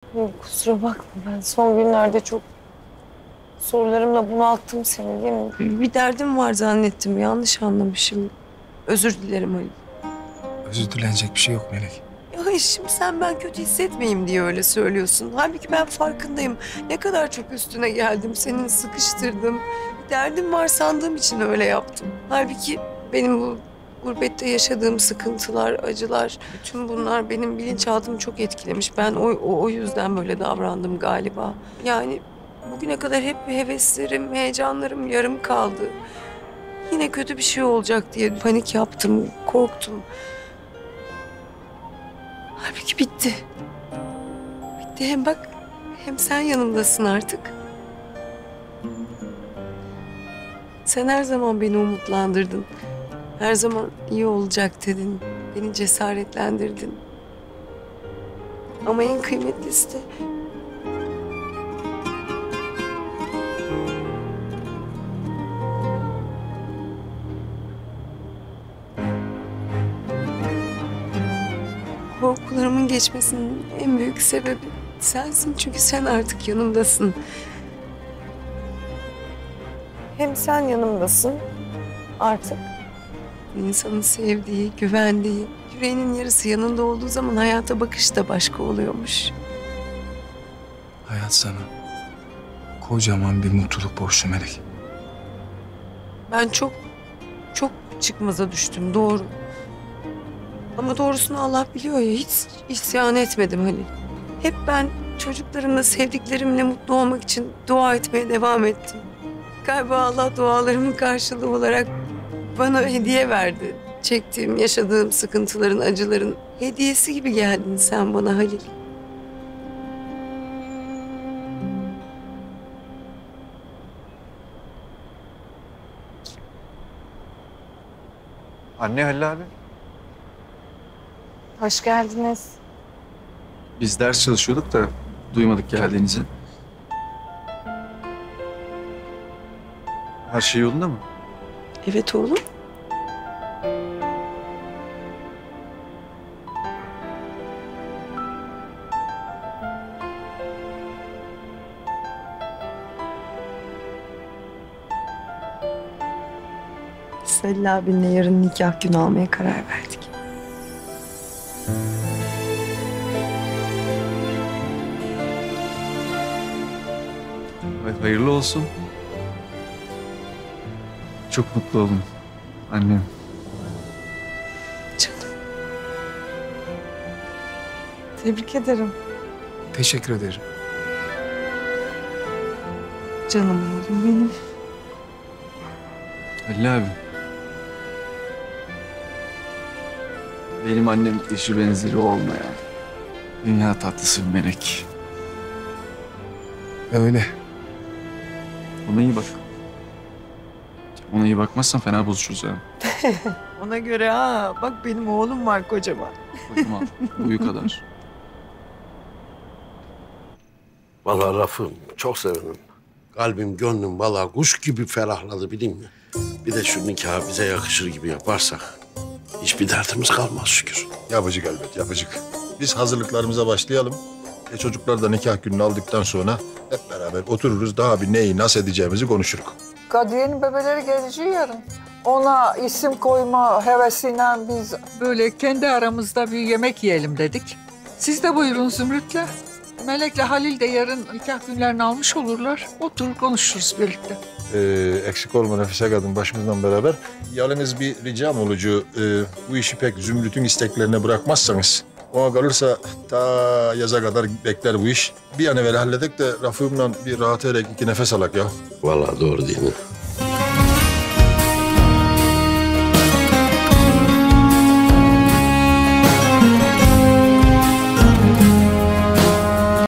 Kusura bakma, ben son günlerde çok sorularımla bunalttım seni, değil mi? Bir derdim var zannettim, yanlış anlamışım. Özür dilerim Ali. Özür dilenecek bir şey yok Melek. Ya hayır, şimdi sen ben kötü hissetmeyeyim diye öyle söylüyorsun. Halbuki ben farkındayım. Ne kadar çok üstüne geldim, seni sıkıştırdım. Bir derdim var sandığım için öyle yaptım. Halbuki benim bu gurbette yaşadığım sıkıntılar, acılar, bütün bunlar benim bilinçaltımı çok etkilemiş. Ben o yüzden böyle davrandım galiba. Yani bugüne kadar hep heveslerim, heyecanlarım yarım kaldı. Yine kötü bir şey olacak diye panik yaptım, korktum. Halbuki bitti. Bitti, hem bak hem sen yanımdasın artık. Sen her zaman beni umutlandırdın. Her zaman iyi olacak dedin. Beni cesaretlendirdin. Ama en kıymetlisi de korkularımın geçmesinin en büyük sebebi sensin. Çünkü sen artık yanımdasın. Hem sen yanımdasın artık. İnsanın sevdiği, güvendiği, yüreğinin yarısı yanında olduğu zaman hayata bakış da başka oluyormuş. Hayat sana kocaman bir mutluluk borçlu Melek. Ben çok çıkmaza düştüm, doğru. Ama doğrusunu Allah biliyor ya, hiç isyan etmedim Halil. Hep ben çocuklarımla, sevdiklerimle mutlu olmak için dua etmeye devam ettim. Galiba Allah dualarımın karşılığı olarak bana hediye verdi. Çektiğim, yaşadığım sıkıntıların, acıların hediyesi gibi geldin sen bana Halil. Anne, Halil abi. Hoş geldiniz. Biz ders çalışıyorduk da duymadık geldiğinizi. Her şey yolunda mı? Evet oğlum. Selli abinle yarın nikah günü almaya karar verdik. Evet, hayırlı olsun. Çok mutlu olun annem. Canım. Tebrik ederim. Teşekkür ederim. Canım oğlum benim. Halil abi. Benim annem eşi benzeri olmayan dünya tatlısı bir melek. Öyle. Ona iyi bak. Ona iyi bakmazsan fena bozuşuruz yani. Ona göre ha, bak benim oğlum var kocaman. Bakma boyu kadar. Vallahi Rafım çok sevindim. Kalbim, gönlüm vallahi kuş gibi ferahladı bileyim mi? Bir de şu nikahı bize yakışır gibi yaparsak hiçbir derdimiz kalmaz şükür. Yapıcık elbet, yapıcık. Biz hazırlıklarımıza başlayalım. Çocuklar da nikah gününü aldıktan sonra hep beraber otururuz. Daha bir neyi nasıl edeceğimizi konuşuruz. Kadriye'nin bebeleri geleceği yarın. Ona isim koyma hevesiyle biz böyle kendi aramızda bir yemek yiyelim dedik. Siz de buyurun Zümrüt'le. Melek'le Halil de yarın nikah günlerini almış olurlar. Oturur konuşuruz birlikte. Eksik olma Nefise kadın başımızdan beraber. Yalnız bir ricam olucu. Bu işi pek Zümrüt'ün isteklerine bırakmazsanız. Ona kalırsa ta yaza kadar bekler bu iş. Bir an evvel halledek de Rafığımla bir rahat ederek iki nefes alak ya. Vallahi doğru değil mi?